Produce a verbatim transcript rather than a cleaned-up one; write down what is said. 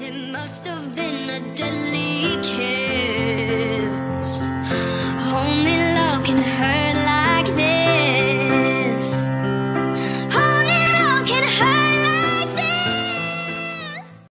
It must have been a deadly kiss. Only love can hurt